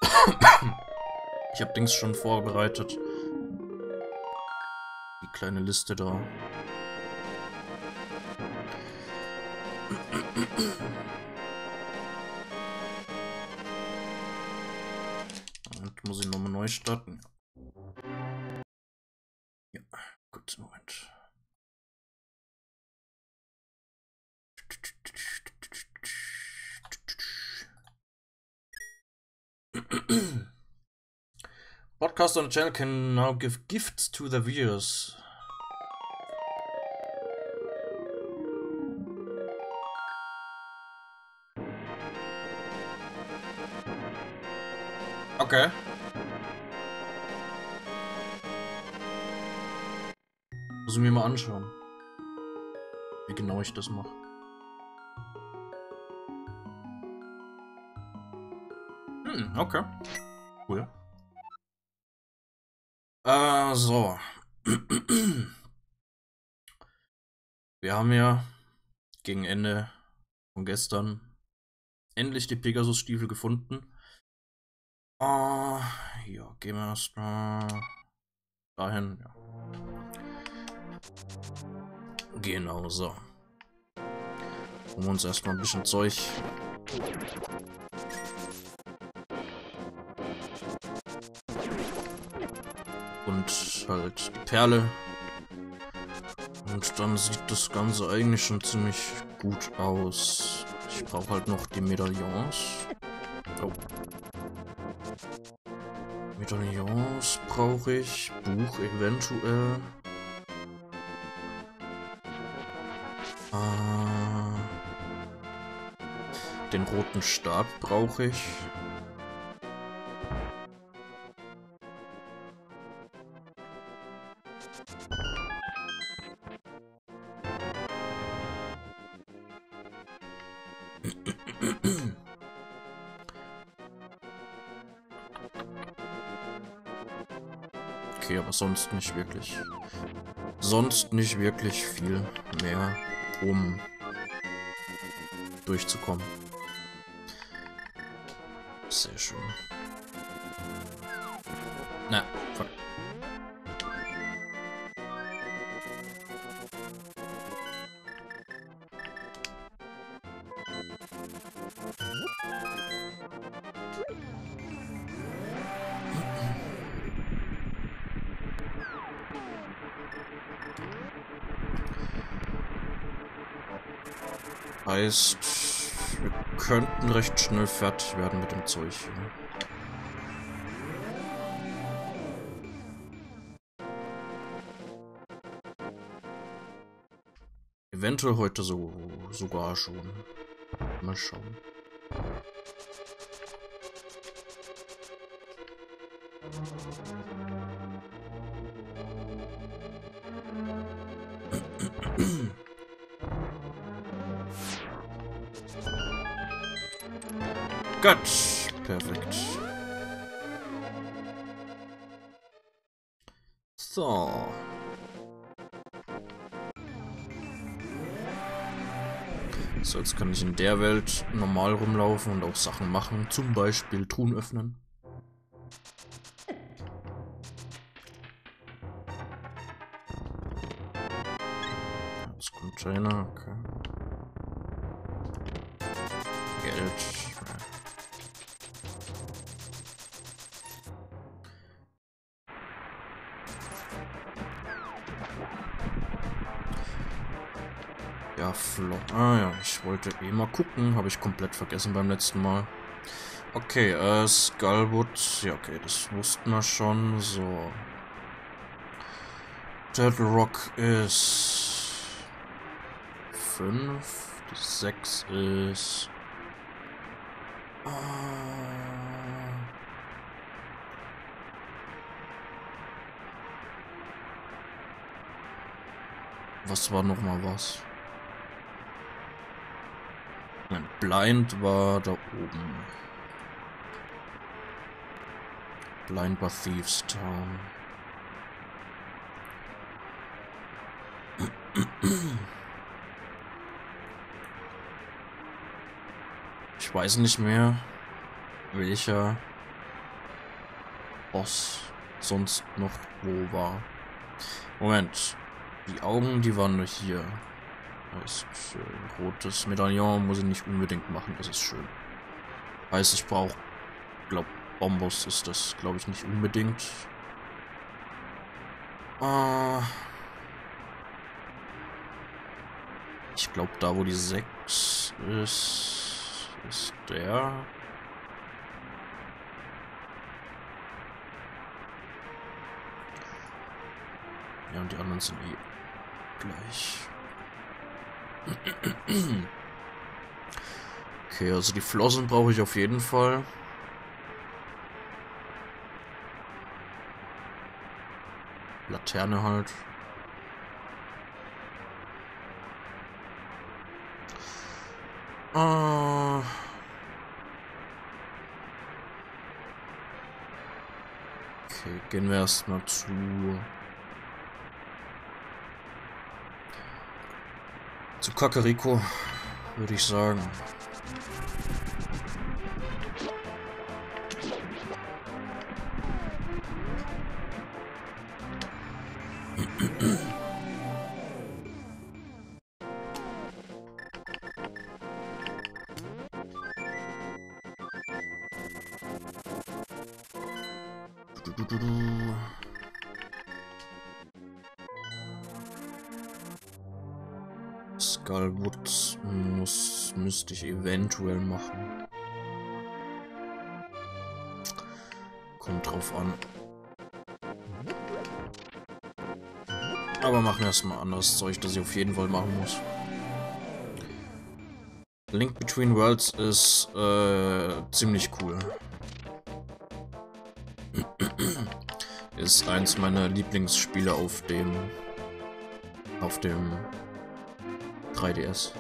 Ich habe Dings schon vorbereitet. Die kleine Liste da. Und muss ich nochmal neu starten. Ja, gut, Moment. Podcast on the channel can now give gifts to the viewers. Okay. Muss ich mir mal anschauen, wie genau ich das mache. Okay. Cool. So. Wir haben ja gegen Ende von gestern endlich die Pegasus-Stiefel gefunden. Ja, gehen wir erstmal dahin. Ja. Genau, so. Holen wir uns erstmal ein bisschen Zeug. Und halt die Perle. Und dann sieht das Ganze eigentlich schon ziemlich gut aus. Ich brauche halt noch die Medaillons. Oh. Medaillons brauche ich. Buch eventuell. Den roten Stab brauche ich. Okay, aber sonst nicht wirklich. Sonst nicht wirklich viel mehr, um durchzukommen. Sehr schön. Na, fuck. Heißt, wir könnten recht schnell fertig werden mit dem Zeug hier. Eventuell heute sogar schon. Mal schauen. Gut, perfekt. So. So, jetzt kann ich in der Welt normal rumlaufen und auch Sachen machen. Zum Beispiel Truhen öffnen. Das Container, okay. Geld. Ja, flott. Ah ja, ich wollte eh mal gucken. Habe ich komplett vergessen beim letzten Mal. Okay, Skullwood. Ja, okay, das wussten wir schon. So. Turtle Rock ist 5. Die 6 ist... Was war nochmal was? Nein, Blind war da oben. Blind war Thieves Town. Ich weiß nicht mehr, welcher Boss sonst noch wo war. Moment. Die Augen, die waren nur hier. Das ist, rotes Medaillon muss ich nicht unbedingt machen, das ist schön. Heißt, ich brauche, glaube Bombos ist das, glaube ich, nicht unbedingt. Ich glaube, da wo die 6 ist der. Ja, und die anderen sind eh gleich. Okay, also die Flossen brauche ich auf jeden Fall. Laterne halt. Okay, gehen wir erstmal zu Kakariko, würde ich sagen. Skullwood müsste ich eventuell machen. Kommt drauf an. Aber machen wir erstmal anderes Zeug, das ich auf jeden Fall machen muss. Link Between Worlds ist ziemlich cool. Ist eins meiner Lieblingsspiele auf dem 3DS.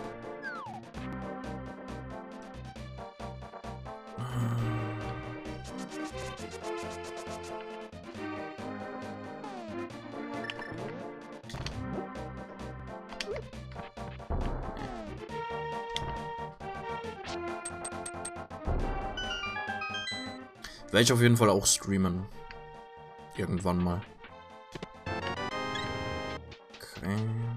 Werde ich auf jeden Fall auch streamen. Irgendwann mal. Okay.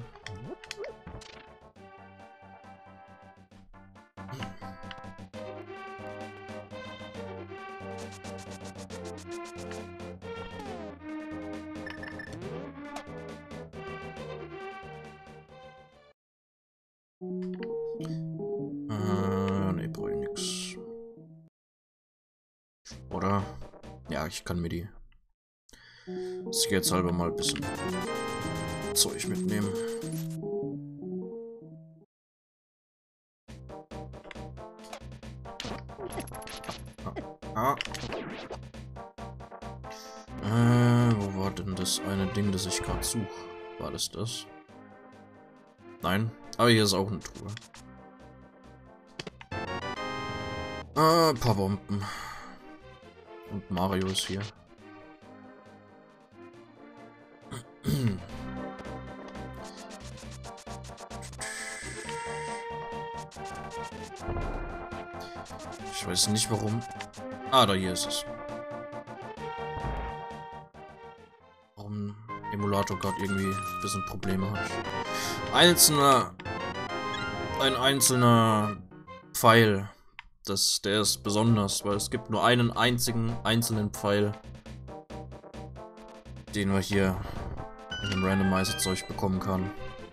Ne, brauche ich nix. Oder? Ja, ich kann mir die jetzt halber mal ein bisschen Zeug mitnehmen. Wo war denn das eine Ding, das ich gerade suche? War das das? Nein, aber hier ist auch eine Truhe. Ein paar Bomben. Und Mario ist hier. Ich weiß nicht warum. Ah, da hier ist es. Warum Emulator gerade irgendwie ein bisschen Probleme hat. Ein einzelner Pfeil. Der ist besonders, weil es gibt nur einen einzelnen Pfeil, den wir hier in dem Randomizer-Zeug bekommen kann.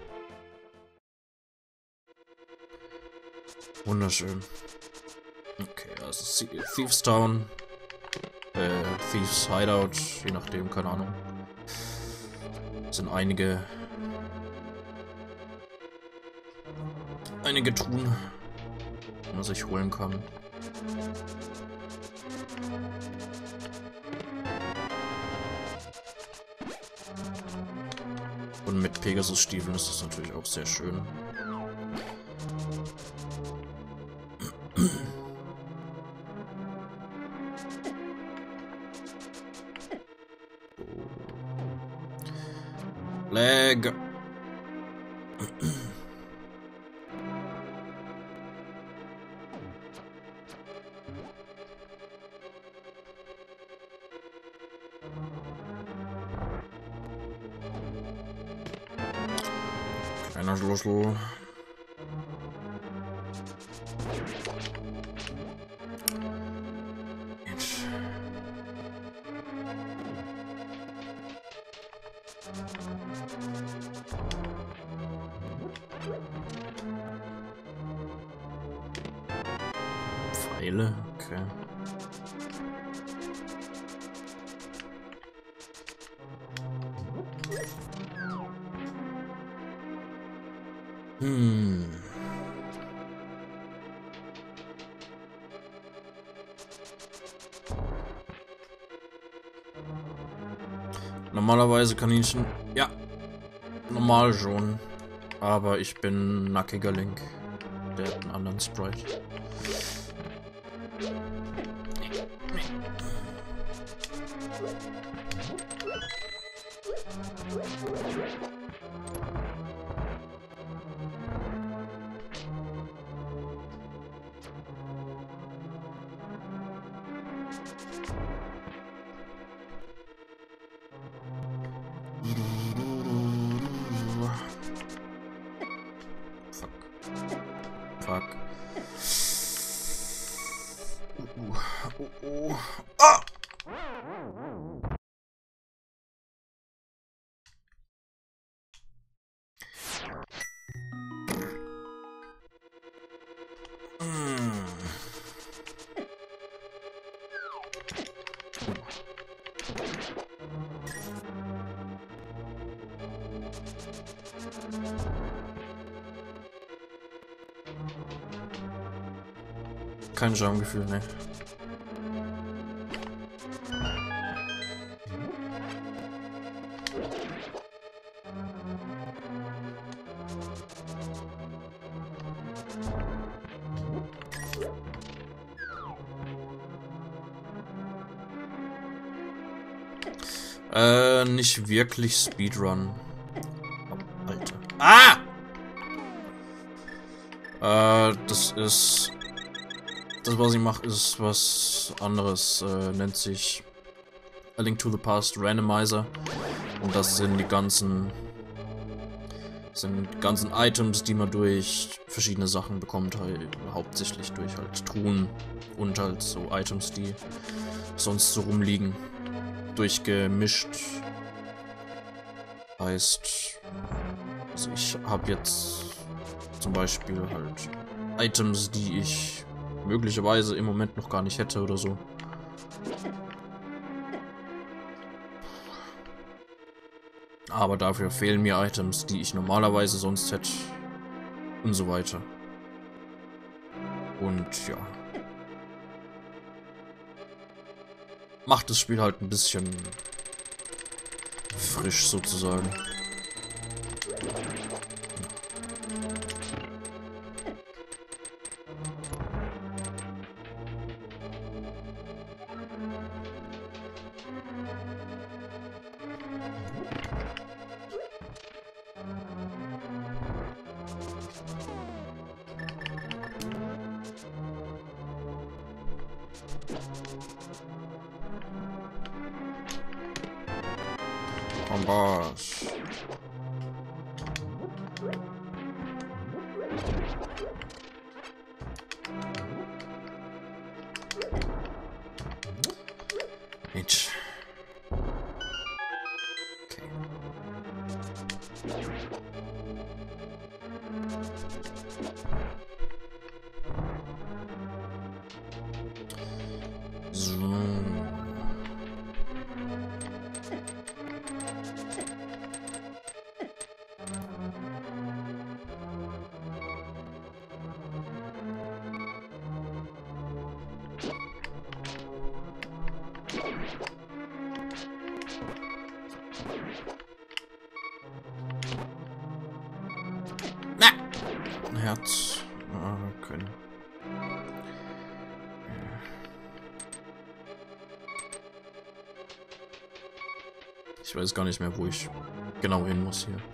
Wunderschön. Okay, also Thieves Town, Thieves Hideout, je nachdem, keine Ahnung. Sind einige Truhen, die man sich holen kann. Und mit Pegasus-Stiefeln ist das natürlich auch sehr schön. Leg. Kleiner Schlüssel. Jetzt. Pfeile, okay. Normalerweise Kaninchen. Ja. Normal schon. Aber ich bin nackiger Link. Der hat einen anderen Sprite. Fuck. Ah! Kein Schamgefühl, ne. Nicht wirklich Speedrun. Oh, Alter. Ah! Das ist... Das, was ich mache, ist was anderes. Nennt sich A Link to the Past Randomizer. Und das sind die ganzen Items, die man durch verschiedene Sachen bekommt, halt, hauptsächlich durch halt Truhen und halt so Items, die sonst so rumliegen. Durchgemischt. Heißt, also ich habe jetzt zum Beispiel halt Items, die ich möglicherweise im Moment noch gar nicht hätte oder so. Aber dafür fehlen mir Items, die ich normalerweise sonst hätte. Und so weiter. Und ja. Macht das Spiel halt ein bisschen frisch sozusagen. Kompass. Mensch. Okay. So. Herz können. Ich weiß gar nicht mehr, wo ich genau hin muss hier.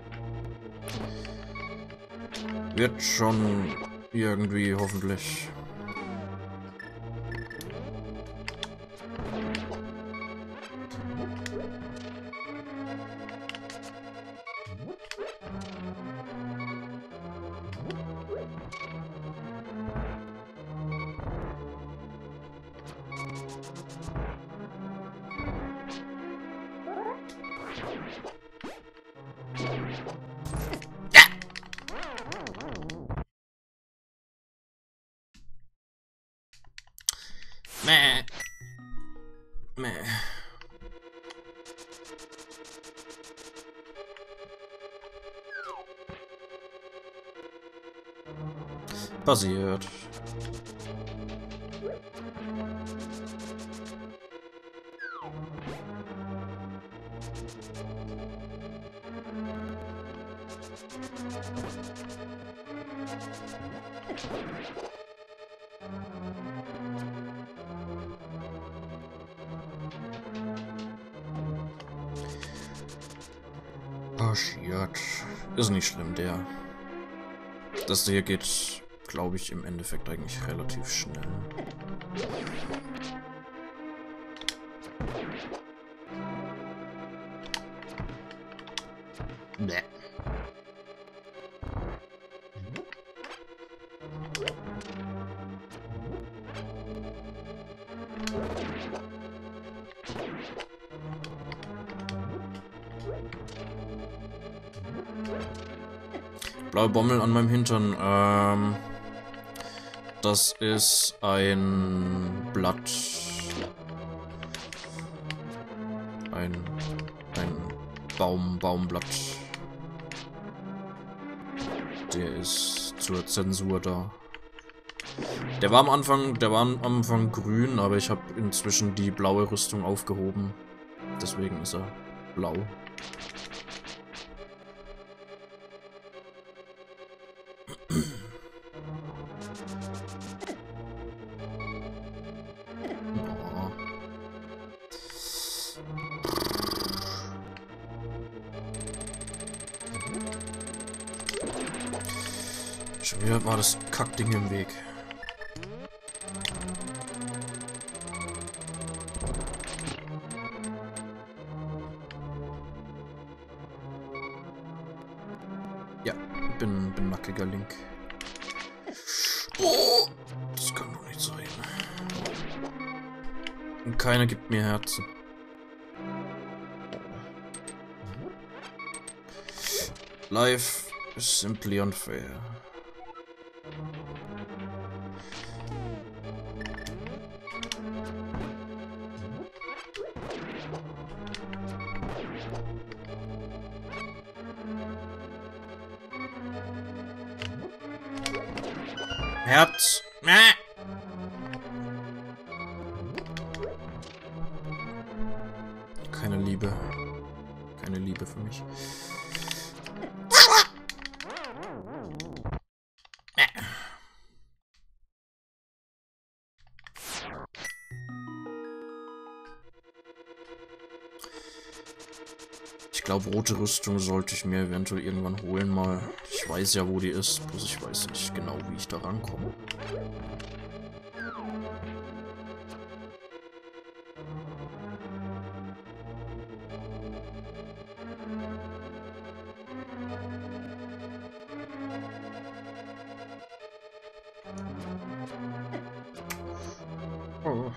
Wird schon irgendwie, hoffentlich. Meh. Passiert. Passiert. Ist nicht schlimm, der. Das hier geht, glaube ich, im Endeffekt eigentlich relativ schnell. Bäh. Blaue Bommel an meinem Hintern. Das ist ein Blatt. Ein Baumblatt. Der ist zur Zensur da. Der war am Anfang grün, aber ich habe inzwischen die blaue Rüstung aufgehoben. Deswegen ist er blau. Schon wieder war das Kackding im Weg. Ja, bin nackiger Link. Oh, das kann doch nicht sein. Und keiner gibt mir Herzen. Life is simply unfair. Herz. Keine Liebe. Keine Liebe für mich. Ich glaube, rote Rüstung sollte ich mir eventuell irgendwann holen mal. Ich weiß ja, wo die ist, bloß ich weiß nicht genau, wie ich da rankomme. Oh.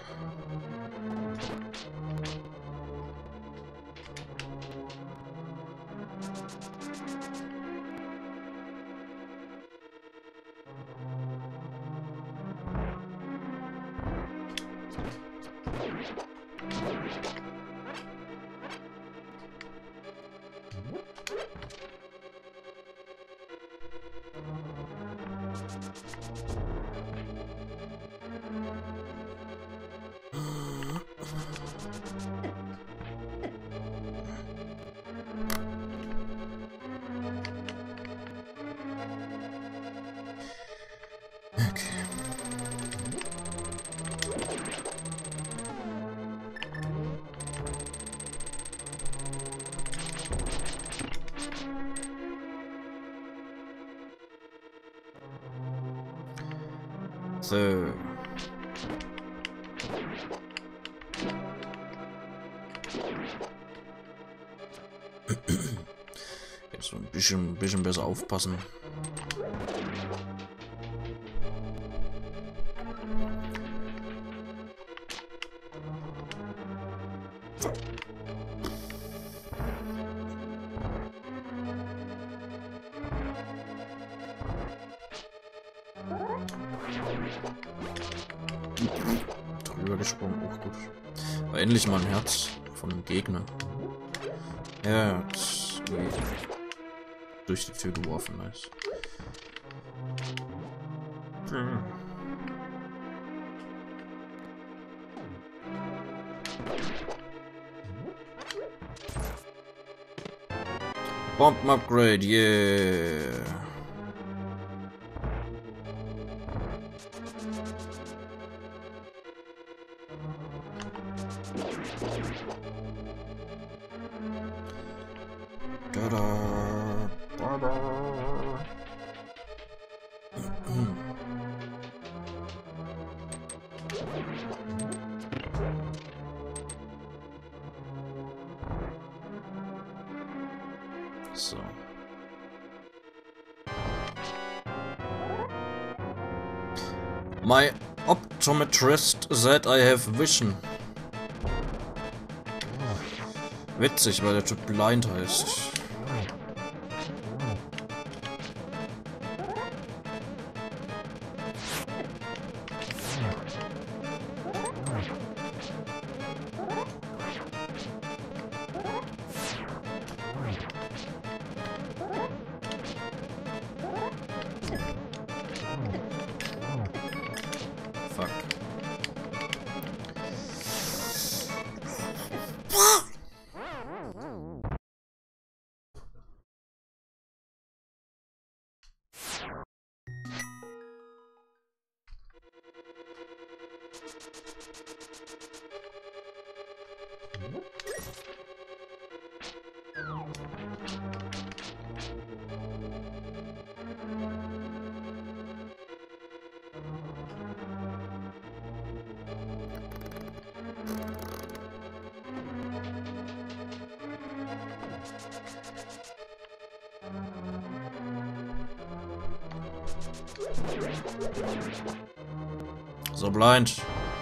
So. Jetzt so ein bisschen besser aufpassen. gesprungen, auch gut. Aber endlich mal ein Herz von einem Gegner. Herz. Durch die Tür geworfen, nice. Bomben Upgrade, yeah. So. My optometrist said I have vision. Witzig, weil der Typ blind heißt. Fuck. So blind.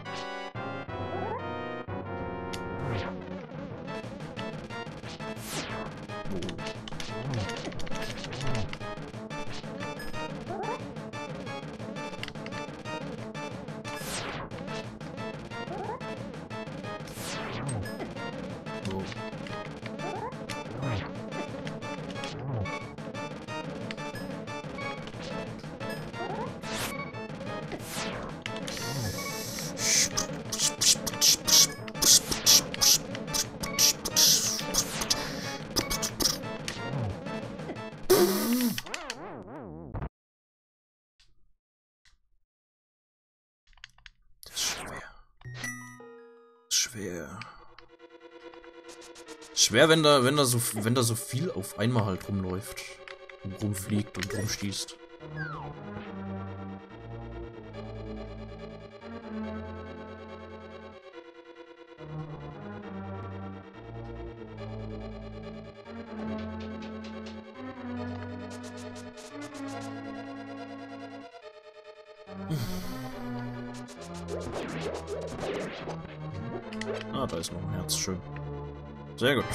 Schwer, wenn da so viel auf einmal halt rumläuft. Und rumfliegt und rumschießt. Ah, da ist noch ein Herz, schön. Sehr gut.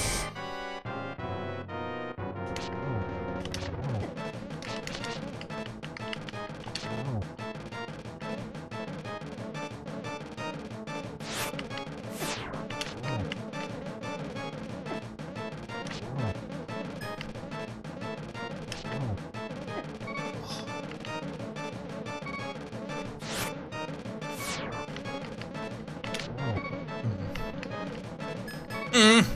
Mhm.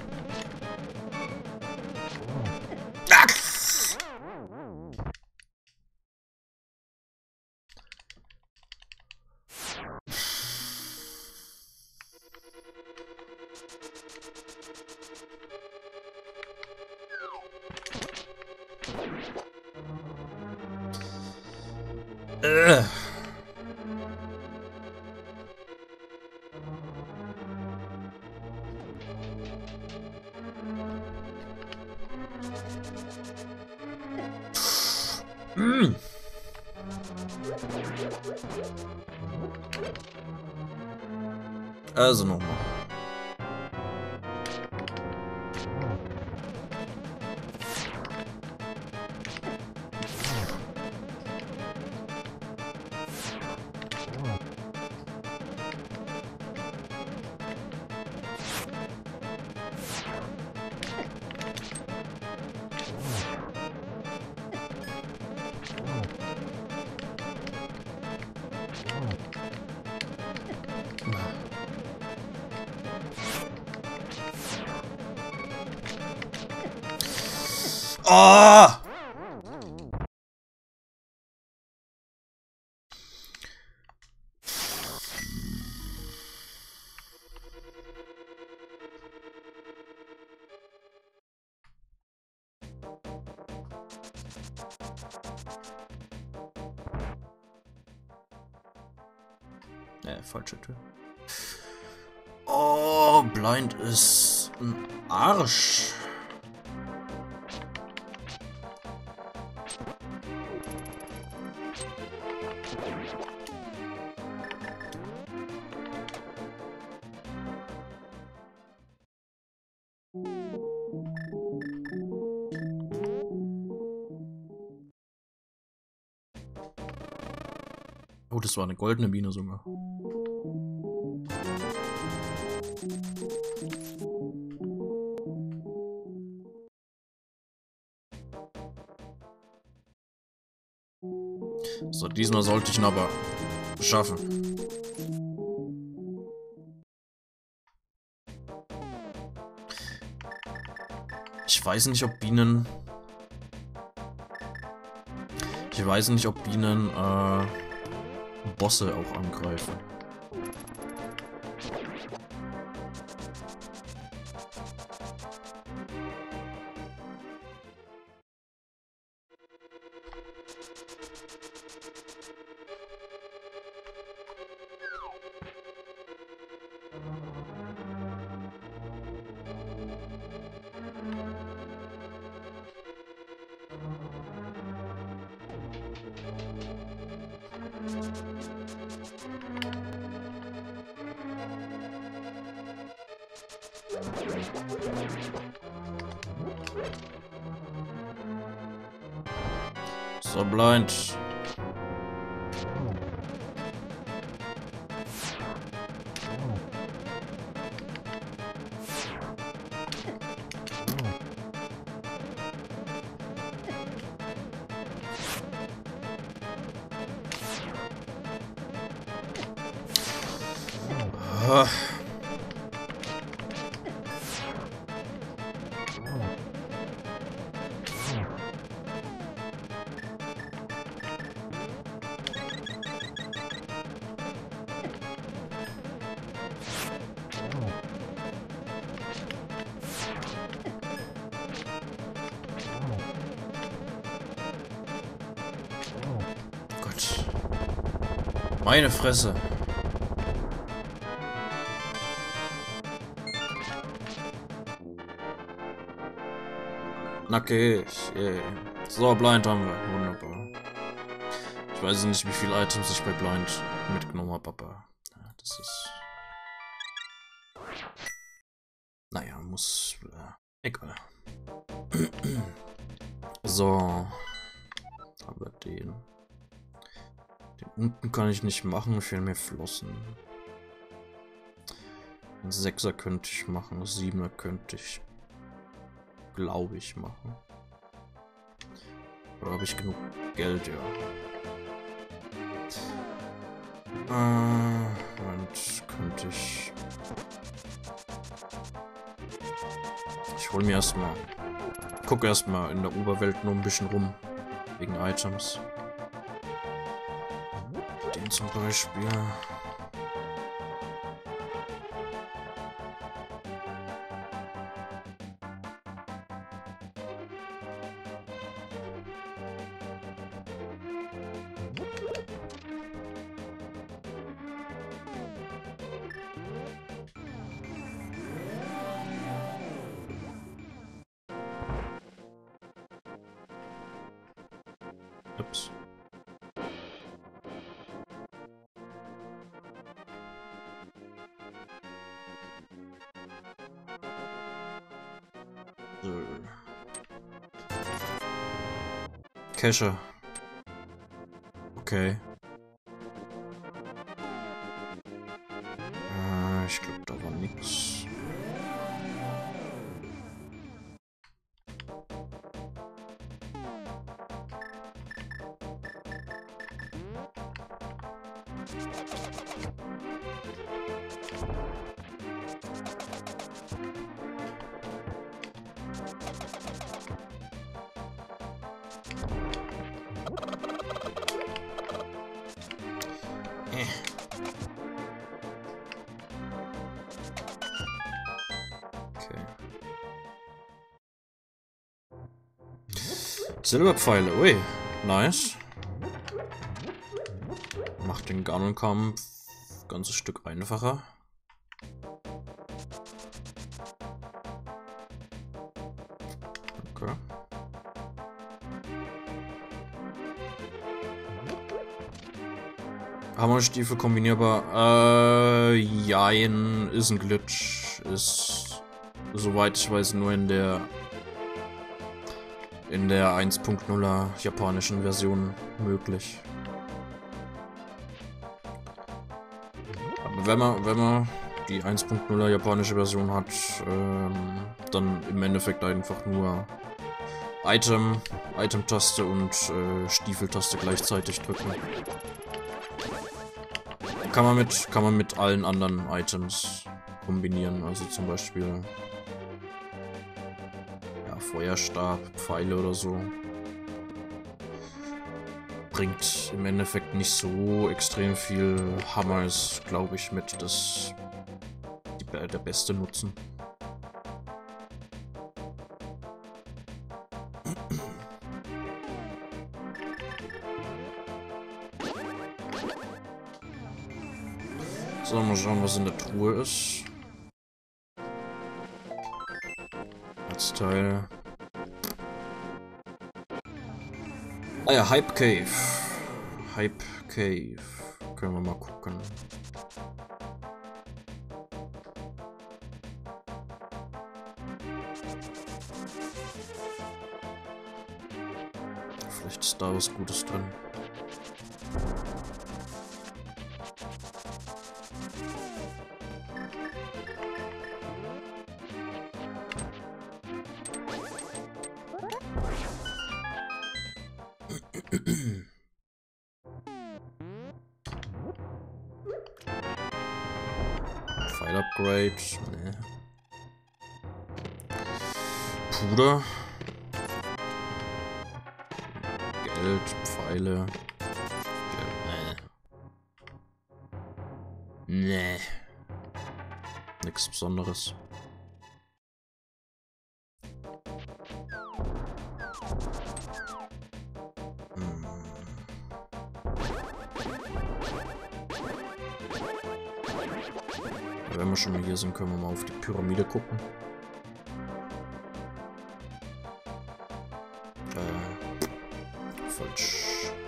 Also nochmal. Ah! Falsche Tür. Oh, Blind ist ein Arsch. Oh, das war eine goldene Mine sogar. So, diesmal sollte ich ihn aber schaffen. Ich weiß nicht, ob Bienen... Bosse auch angreifen. So, Blind. Gott. Meine Fresse. Nackig. Yeah. So, Blind haben wir. Wunderbar. Ich weiß nicht, wie viele Items ich bei Blind mitgenommen habe, aber ja, das ist... Naja, muss... egal. So. Haben wir den. Den unten kann ich nicht machen, fehlen mir Flossen. Ein 6er könnte ich machen, ein 7er könnte ich, glaube ich, machen. Oder habe ich genug Geld, ja. Und könnte ich... Ich hol mir erstmal... Gucke erstmal in der Oberwelt nur ein bisschen rum. Wegen Items. Den zum Beispiel. Ups. So. Cache. Okay. Ich glaube, da war nix. Silberpfeile, ui, nice. Macht den Ganon-Kampf ein ganzes Stück einfacher. Okay. Hammerstiefel kombinierbar. Jein, ist ein Glitch. Ist, soweit ich weiß, nur in der 1.0er japanischen Version möglich. Aber wenn man die 1.0er japanische Version hat, dann im Endeffekt einfach nur Item-Taste und Stiefeltaste gleichzeitig drücken. Kann man mit allen anderen Items kombinieren, also zum Beispiel ja, Feuerstab, Pfeile oder so. Bringt im Endeffekt nicht so extrem viel. Hammer ist, glaube ich, mit der beste Nutzen. So, mal schauen, was in der Truhe ist. Als Teil. Ah ja, Hype Cave. Hype Cave. Können wir mal gucken. Vielleicht ist da was Gutes drin. Pfeil-Upgrade. Nee. Puder. Geld, Pfeile. Geld. Nee. Nichts Besonderes. Wenn wir schon mal hier sind, können wir mal auf die Pyramide gucken. Falsch.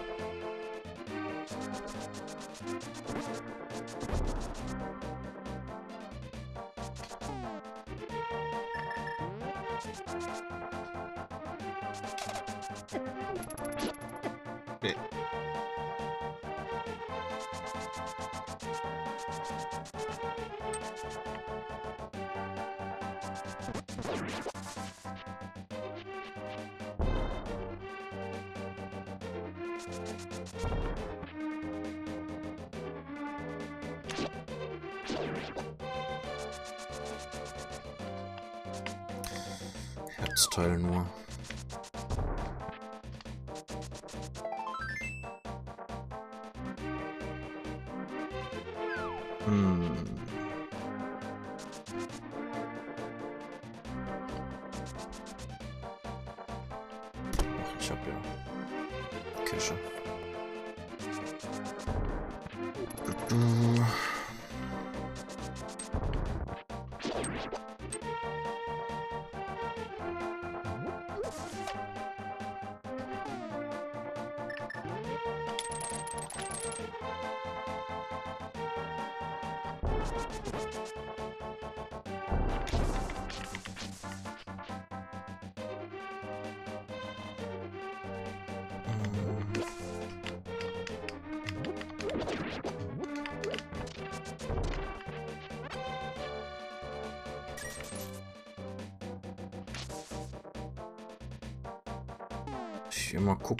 Nee. Herzteil nur. Ach, ich hab ja Cache. Ich immer guck.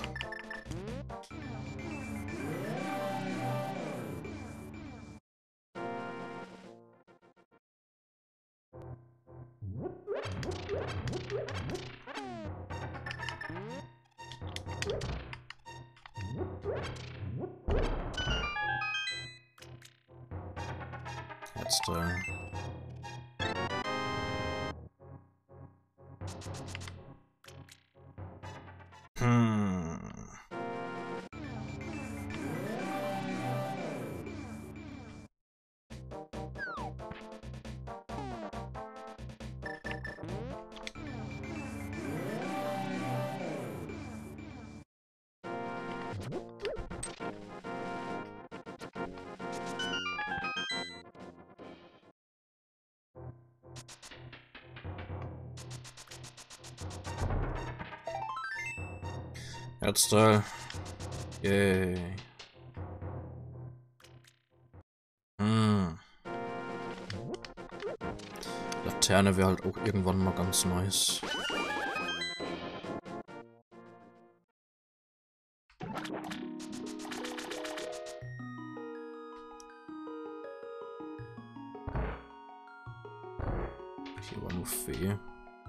Herzteil. Herzteil. Yay. Laterne wäre halt auch irgendwann mal ganz nice. Hier war nur Fee.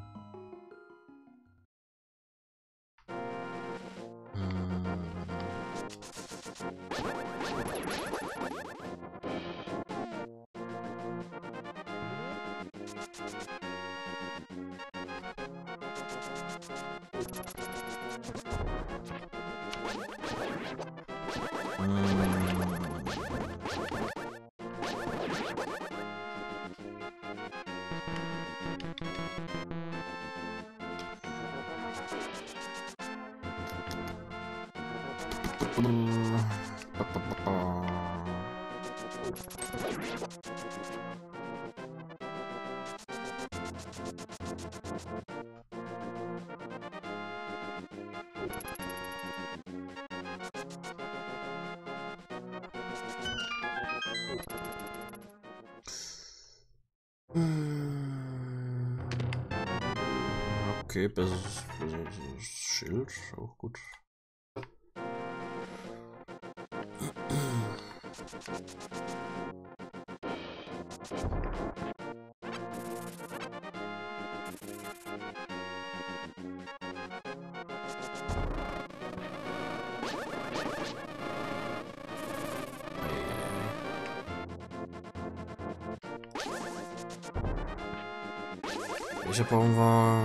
Okay, besseres Schild, auch gut. Welcher Baum war...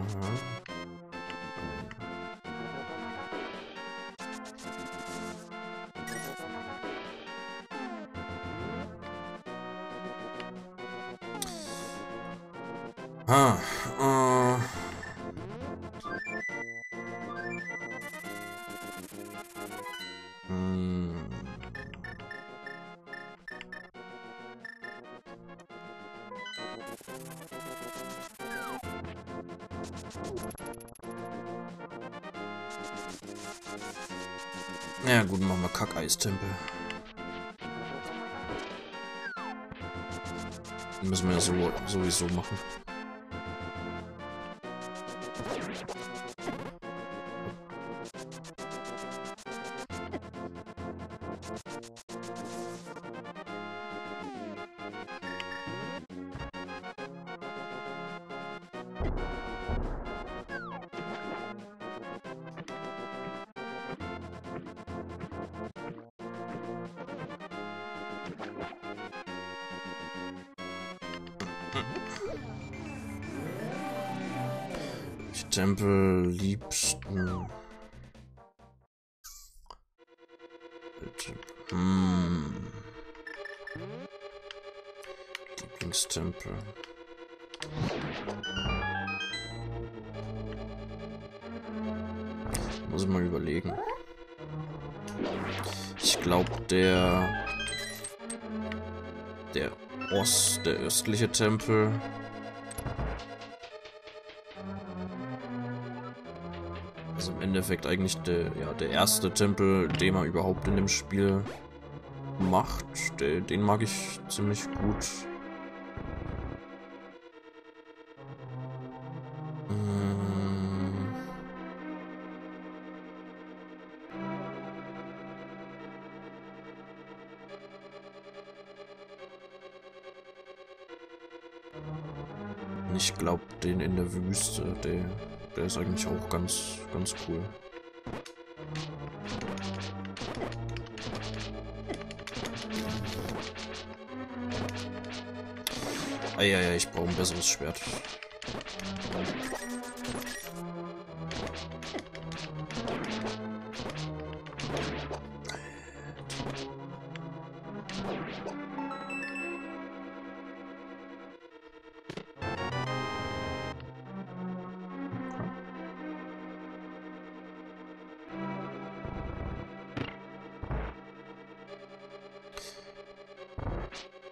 Ja gut, machen wir Kackeistempel. Den müssen wir ja sowieso machen. Die Tempel liebsten. Bitte. Lieblingstempel. Muss ich mal überlegen. Ich glaube, der östliche Tempel. Also im Endeffekt eigentlich der erste Tempel, den man überhaupt in dem Spiel macht. Den mag ich ziemlich gut. Ich glaube, den in der Wüste, der ist eigentlich auch ganz cool. Eieiei, ich brauche ein besseres Schwert.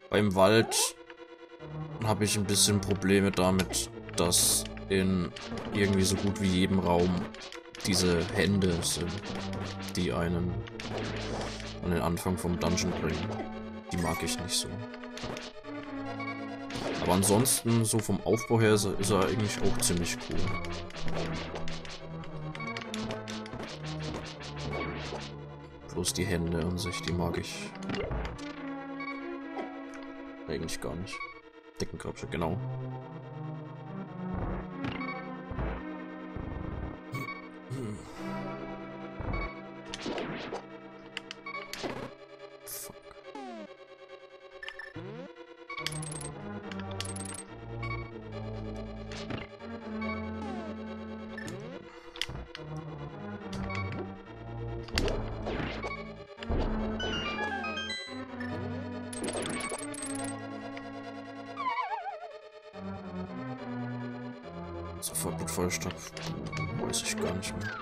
Beim Wald habe ich ein bisschen Probleme damit, dass in irgendwie so gut wie jedem Raum diese Hände sind, die einen an den Anfang vom Dungeon bringen. Die mag ich nicht so. Aber ansonsten, so vom Aufbau her, ist er eigentlich auch ziemlich cool. Bloß die Hände an sich, die mag ich eigentlich gar nicht. Deckenkrabsche, genau. Fuck. Sofort mit Feuerstampf. Weiß ich gar nicht mehr.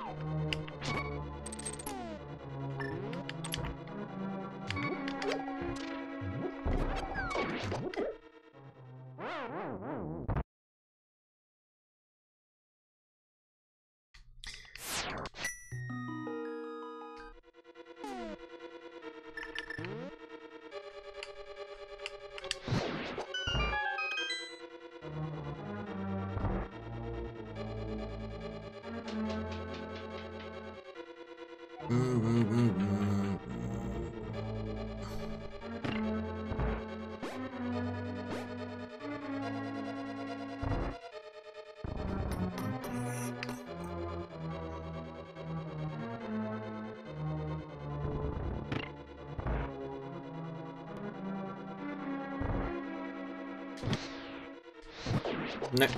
Ne.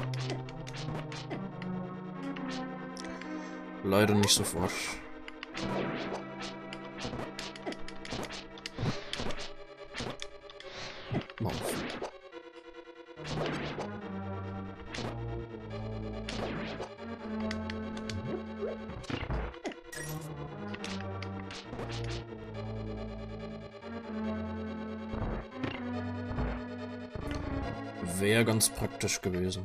Leider nicht sofort. Mauf. Wäre ganz praktisch gewesen.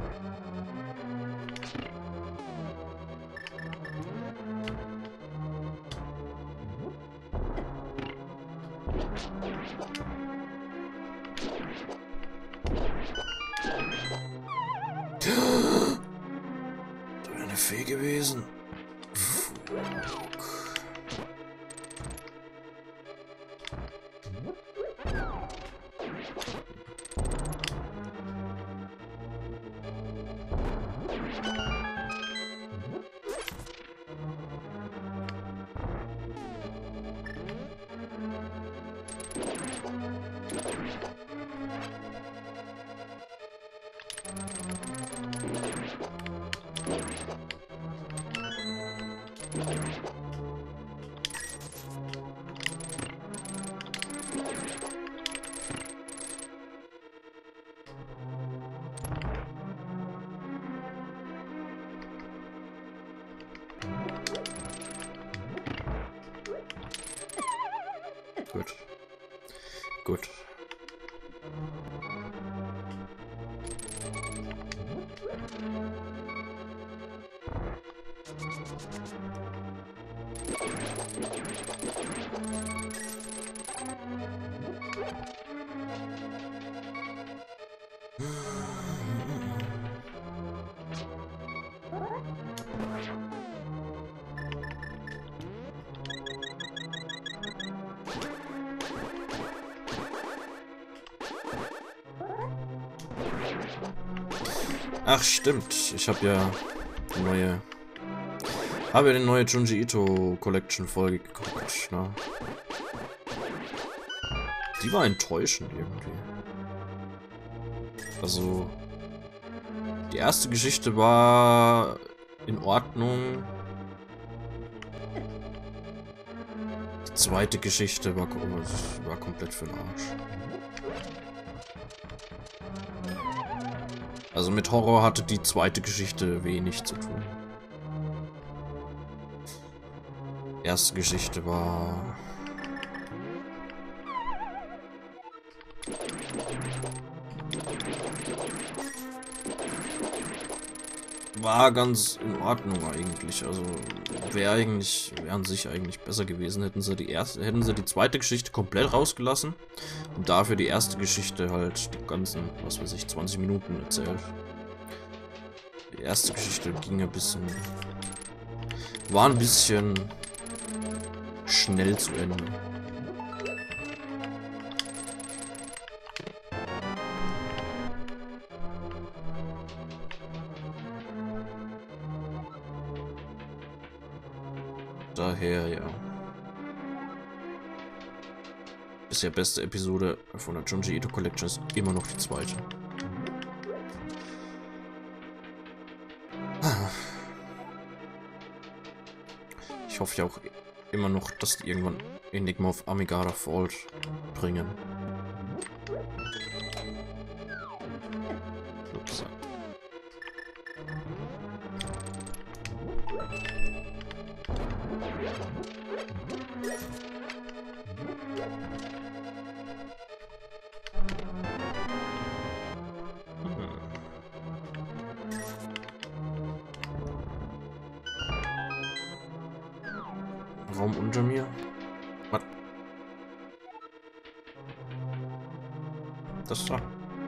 Da wäre eine Fee gewesen. Gut. Gut. Ach stimmt, ich habe ja die neue Junji Ito Collection Folge geguckt, ne? Die war enttäuschend irgendwie. Also die erste Geschichte war in Ordnung. Die zweite Geschichte war komplett für den Arsch. Also mit Horror hatte die zweite Geschichte wenig zu tun. Erste Geschichte war war ganz in Ordnung eigentlich. Also wäre an sich eigentlich besser gewesen, hätten sie die zweite Geschichte komplett rausgelassen und dafür die erste Geschichte halt die ganzen, was weiß ich, 20 Minuten erzählt. Die erste Geschichte war ein bisschen schnell zu Ende. Daher, ja. Bisher beste Episode von der Junji Ito Collection ist immer noch die zweite. Ich hoffe ja auch immer noch, dass die irgendwann Enigma of Amigara Fault bringen. Ups. Raum unter mir? Was? Das da.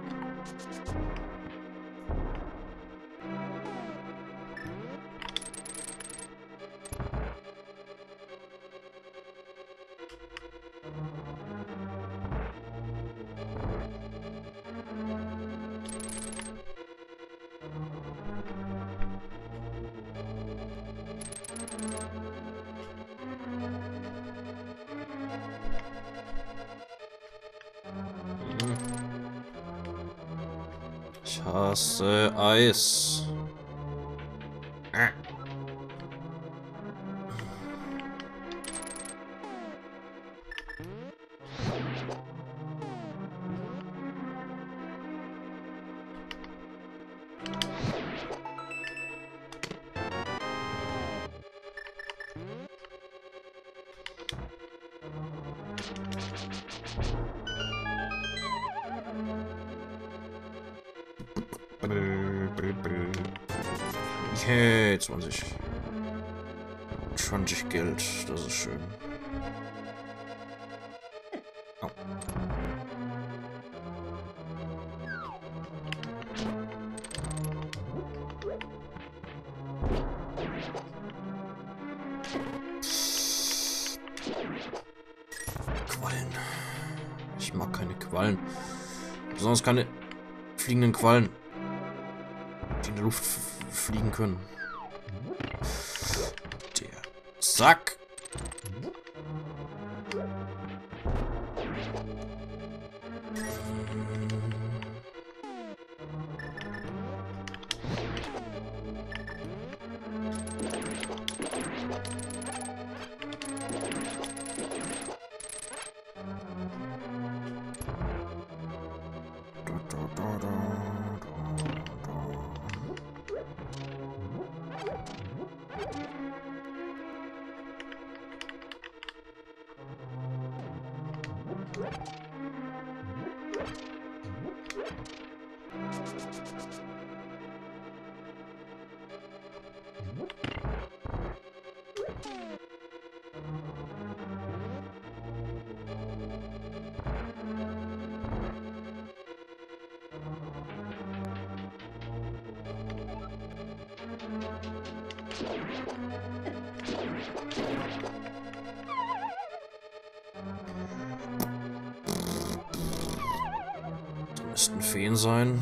Ich hasse Eis. Okay, 20 Geld, das ist schön. Oh. Quallen. Ich mag keine Quallen. Besonders keine fliegenden Quallen, die in der Luft fliegen können. Der Sack. Da müssten Feen sein.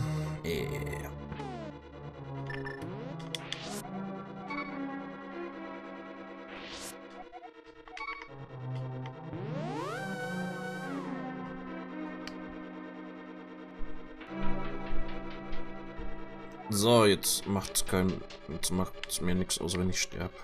So, jetzt macht's mir nichts aus, wenn ich sterbe.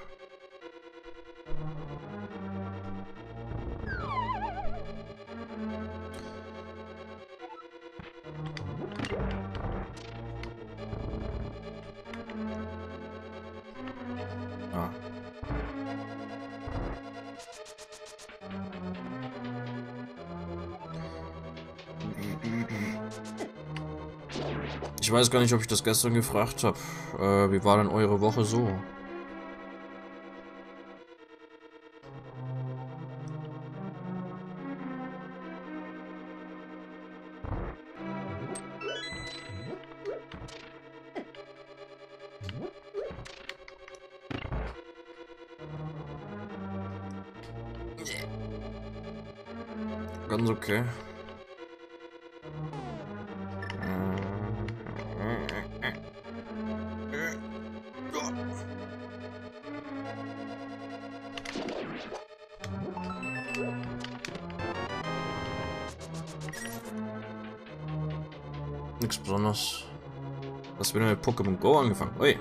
Ah. Ich weiß gar nicht, ob ich das gestern gefragt habe. Wie war denn eure Woche so? Ganz okay. Nichts Besonderes. Was wird denn mit Pokémon Go angefangen? Ui.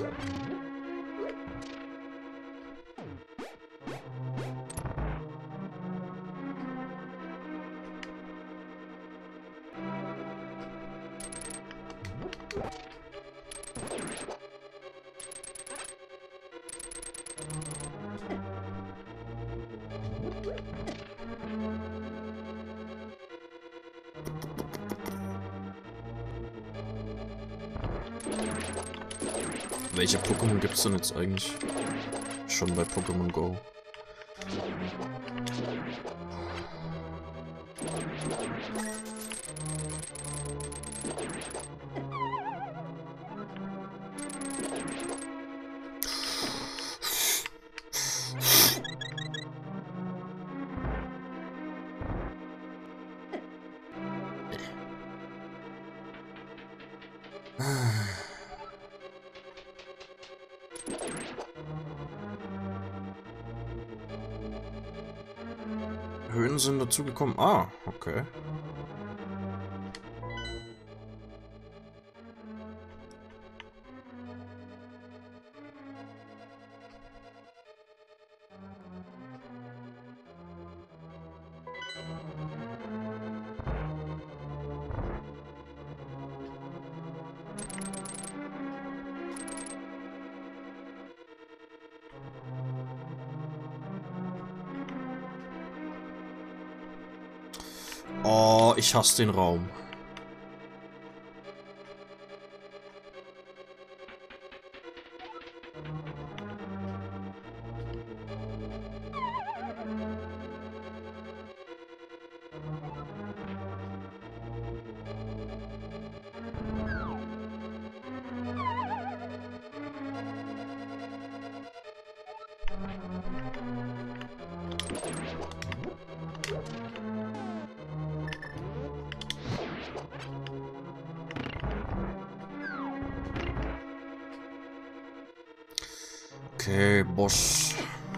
Welche Pokémon gibt es denn jetzt eigentlich schon bei Pokémon Go? Höhen sind dazugekommen. Ah, okay. Oh, ich hasse den Raum. Okay, Boss.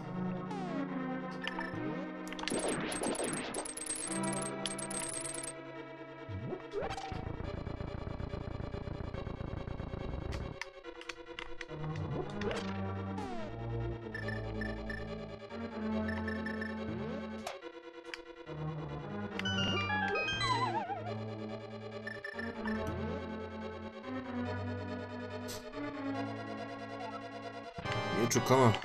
Mewtwo, komm mal.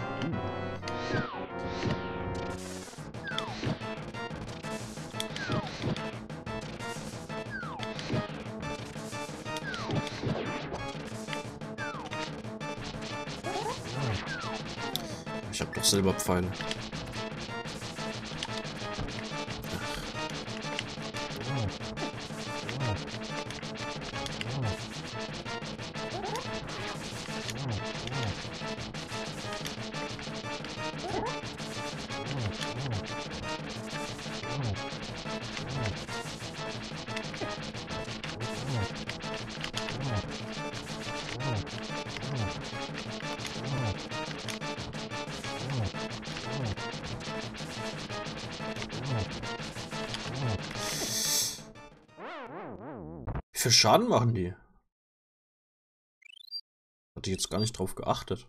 Ich hab doch Silberpfeile. Wie viel Schaden machen die? Hatte ich jetzt gar nicht drauf geachtet.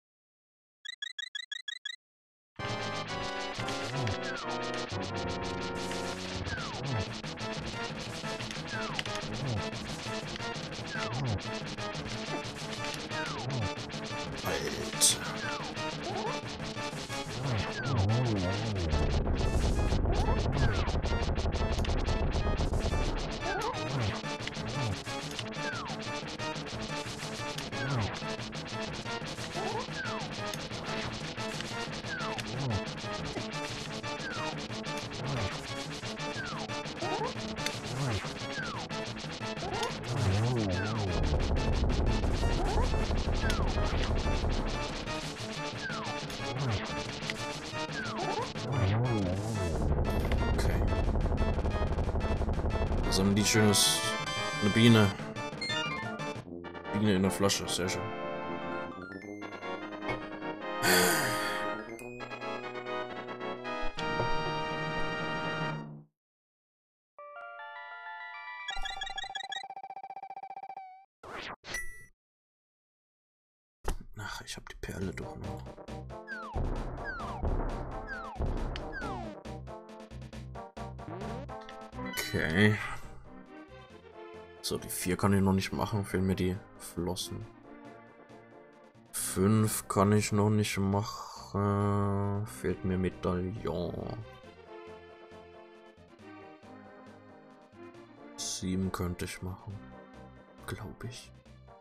Alter. Was haben die Schönes? Eine Biene. Biene in der Flasche, sehr schön. Ach, ich hab die Perle doch noch. Okay. So, die 4 kann ich noch nicht machen, fehlen mir die Flossen. 5 kann ich noch nicht machen, fehlt mir Medaillon. 7 könnte ich machen, glaube ich.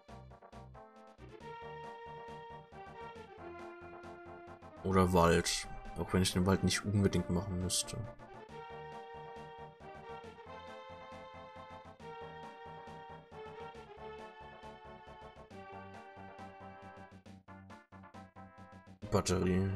Oder Wald, auch wenn ich den Wald nicht unbedingt machen müsste. Batterie.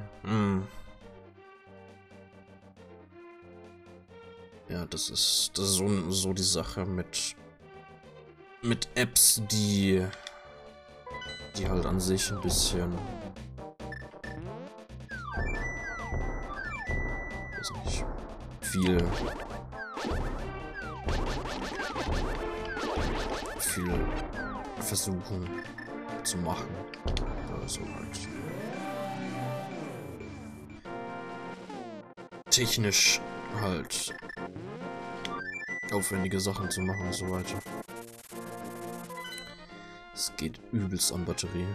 Ja, das ist so die Sache mit Apps, die halt an sich ein bisschen, weiß nicht, viel versuchen zu machen. Oder so halt. Technisch halt aufwendige Sachen zu machen und so weiter. Es geht übelst an Batterie.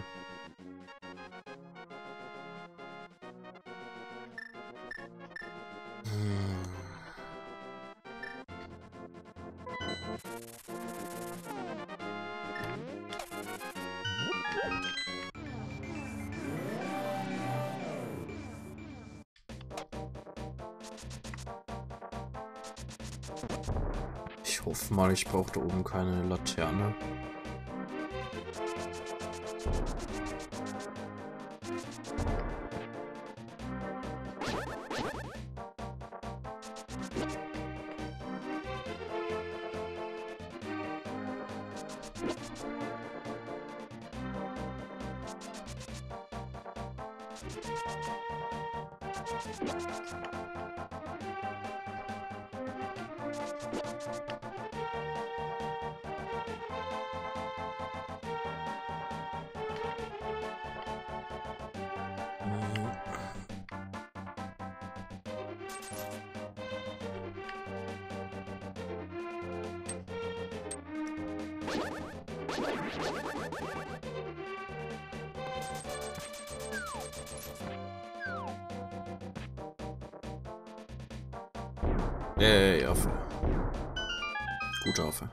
Ich hoffe mal, ich brauche da oben keine Laterne. Affe. Guter Affe.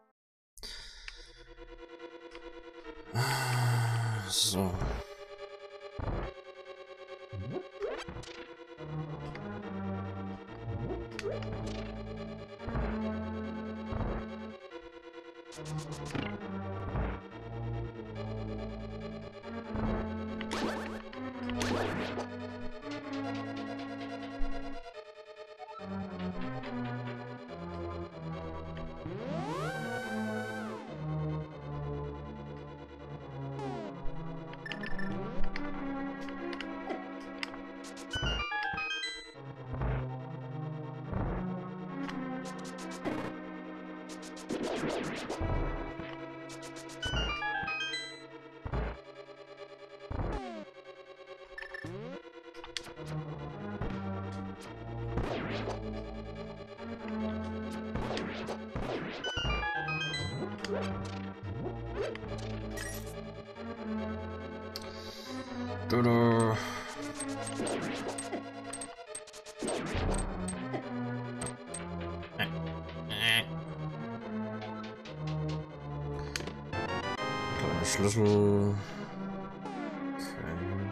So. Tada. Kleiner Schlüssel. Okay.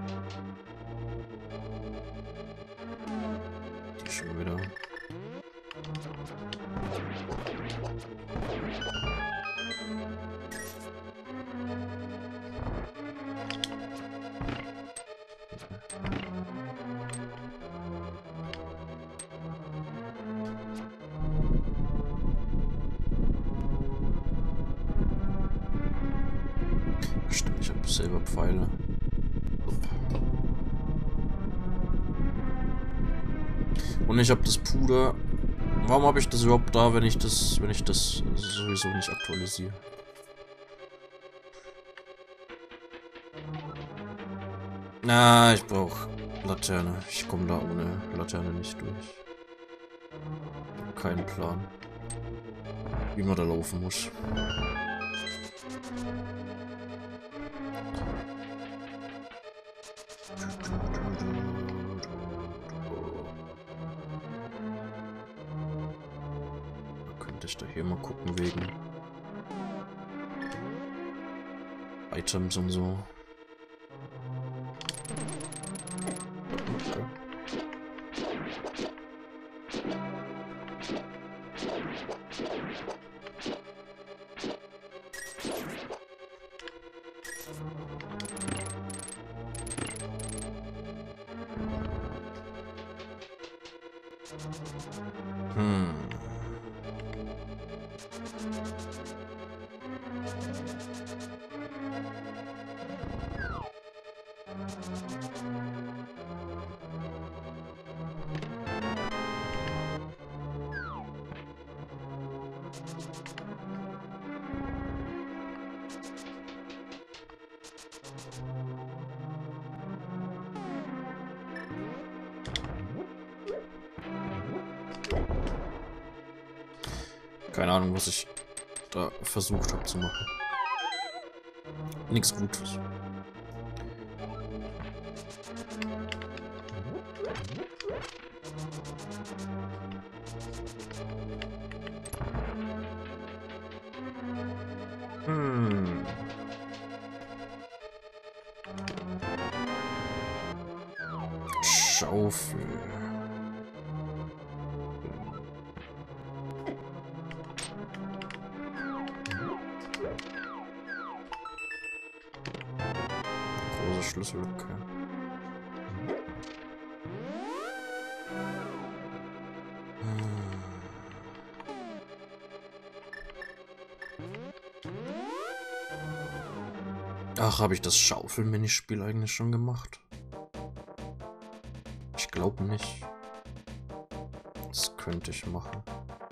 Die schon wieder. Silberpfeile. Und ich habe das Puder. Warum habe ich das überhaupt da, wenn ich das sowieso nicht aktualisiere? Na, ich brauche Laterne. Ich komme da ohne Laterne nicht durch. Kein Plan, wie man da laufen muss. Könnte ich da hier mal gucken wegen Items und so. Okay. Keine Ahnung, was ich da versucht habe zu machen. Nichts Gutes. Schaufel. Große Schlüssel, okay. Ach, habe ich das Schaufel-Minispiel eigentlich schon gemacht? Ich glaube nicht. Das könnte ich machen.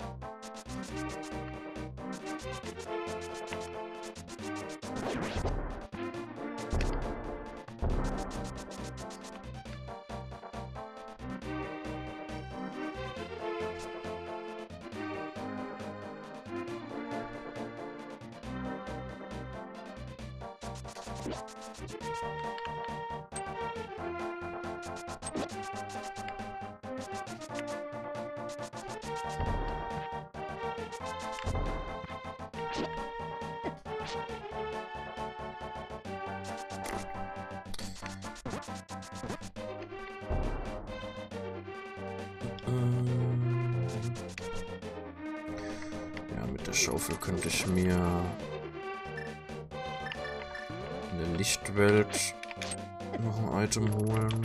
Ja, mit der Schaufel könnte ich mir in der Lichtwelt noch ein Item holen.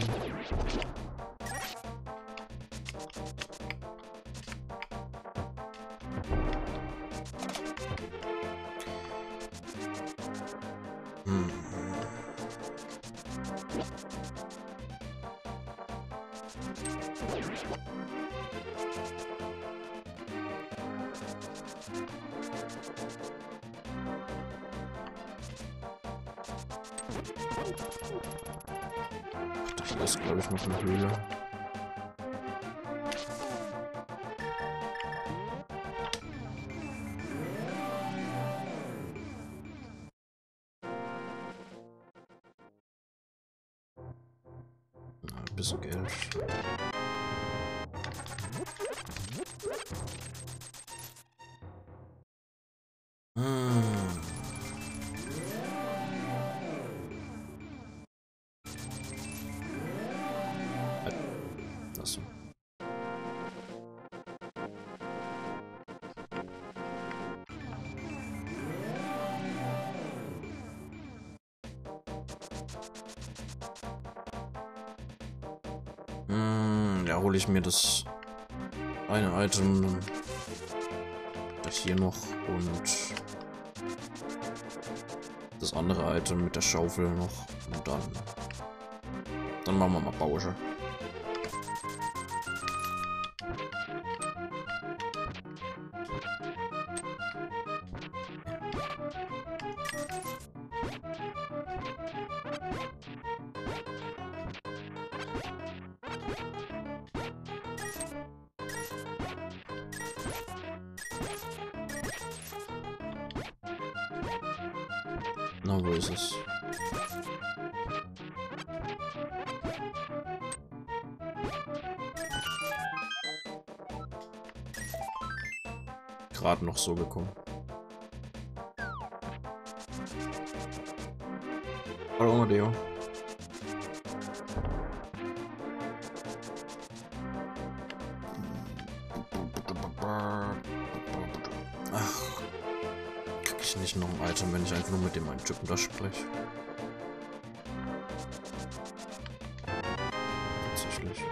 Ach, hier ist, glaube ich, noch eine Höhle. Na, ein bisschen Geld. Achso. Ja, hole ich mir das eine Item, das hier noch, und das andere Item mit der Schaufel noch. Und dann machen wir mal Pause. Na, wo ist es? Gerade noch so gekommen. Hallo, Amadeo. Ach, krieg ich nicht noch ein Item, wenn ich einfach nur mit dem einen Typen da spreche? Tatsächlich.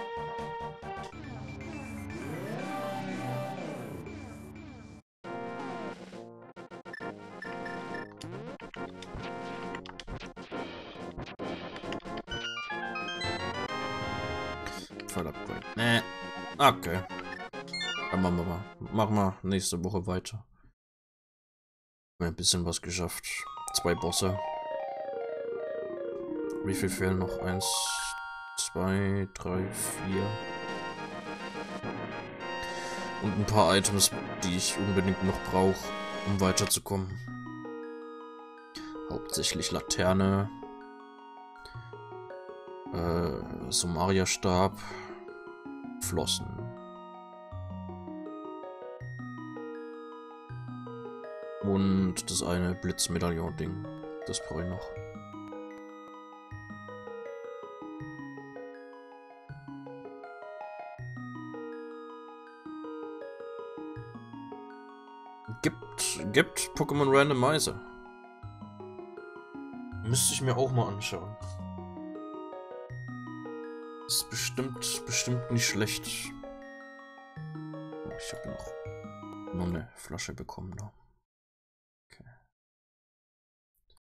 Upgrade. Nee. Okay. Dann machen wir nächste Woche weiter. Wir haben ein bisschen was geschafft. 2 Bosse. Wie viel fehlen noch? 1, 2, 3, 4. Und ein paar Items, die ich unbedingt noch brauche, um weiterzukommen. Hauptsächlich Laterne. Somaria-Stab. Flossen. Und das eine Blitzmedaillon-Ding. Das brauche ich noch. Gibt Pokémon Randomizer. Müsste ich mir auch mal anschauen. Ist bestimmt nicht schlecht. Ich habe noch eine Flasche bekommen.